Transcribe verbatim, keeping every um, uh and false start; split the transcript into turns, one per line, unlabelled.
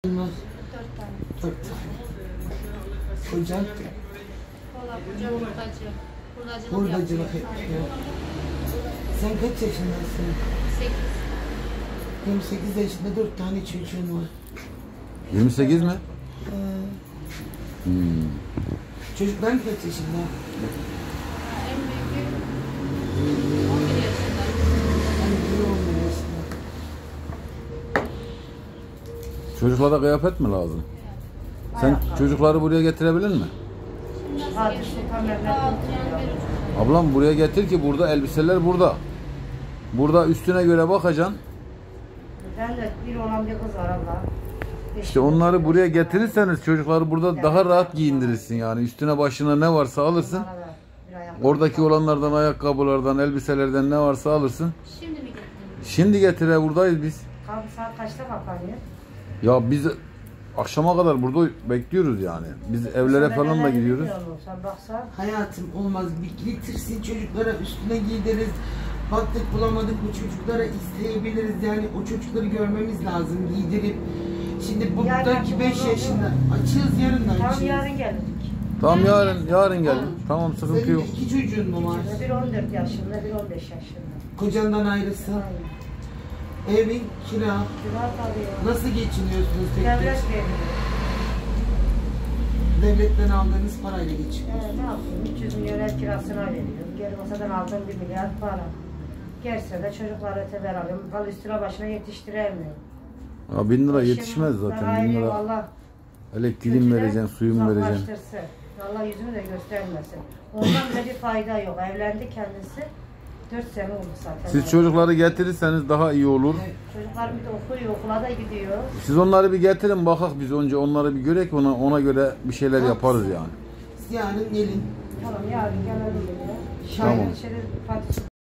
Bunlar
Dört tane.
dört tane. Kocan
Valla kocam hurdacı. Hurdacılık,
hurdacılık
yapıyor.
yapıyor. Sen kaç yaşındasın?
Sekiz.
yirmi sekiz yaşında dört tane çocuğun var.
yirmi sekiz mi?
Ee,
Hmm.
çocukların kaç yaşında?
En büyüğü on bir yaşında.
Yani biri on bir yaşında.
Çocuklara kıyafet mi lazım? Sen çocukları buraya getirebilir mi?
Şimdi nasıl geçti? Rahat yani bir ucuz.
Ablam buraya getir ki burada elbiseler burada. Burada üstüne göre bakacaksın.
Ben de bir olan bir kız var abla.
İşte onları buraya getirirseniz çocukları burada daha rahat giyindirirsin yani. Üstüne başına ne varsa alırsın. Oradaki olanlardan, ayakkabılardan, elbiselerden ne varsa alırsın.
Şimdi mi getirdin?
Şimdi getire, buradayız biz.
Abi saat kaçta kapanıyor?
Ya biz akşama kadar burada bekliyoruz yani. Biz evlere falan da gidiyoruz.
Sen baksan.
Hayatım olmaz. Bir getirsin çocuklara üstüne giydiririz. Baktık bulamadık bu çocuklara isteyebiliriz. Yani o çocukları görmemiz lazım giydirip. Şimdi buradaki beş yaşında açığız yarın da
Tam
açığız.
yarın geldik.
Tamam yarın yarın gelin. Tamam sıkıntı
Senin
yok.
de iki çocuğun mu var?
Bir on dört yaşında, bir on beş yaşında.
Kocandan ayrısın.
Aynen.
Evin kira.
Kira kalıyor.
Nasıl geçiniyorsunuz tek
Devlet
tek?
veriyor.
Devletten aldığınız parayla
Ee,
geçiniyorsunuz.
ne yapayım? üç yüz milyon ev kirasına veriyorum. Geri masadan aldığım bir milyar para. Gerçi de çocuklara öteber alıyorum. Kal üstüne başına yetiştiremiyorum.
Ya bin lira
Eşim,
yetişmez zaten.
daha
Bin
iyi
lira.
Allah
Elektriğin
kötüden
vereceksin, suyun vereceksin.
uzaklaştırsın. Allah yüzünü de göstermesin. Ondan bile bir fayda yok. Evlendi kendisi. Dört sene oldu zaten.
Siz çocukları getirirseniz daha iyi olur.
Çocuklar bir de okuyor, okula da gidiyor.
Siz onları bir getirin bakak biz önce onları bir görek ona ona göre bir şeyler yaparız yani.
Yarın gelin.
Tamam yarın gelelim ya.
Tamam.
Şahin içeri Fatih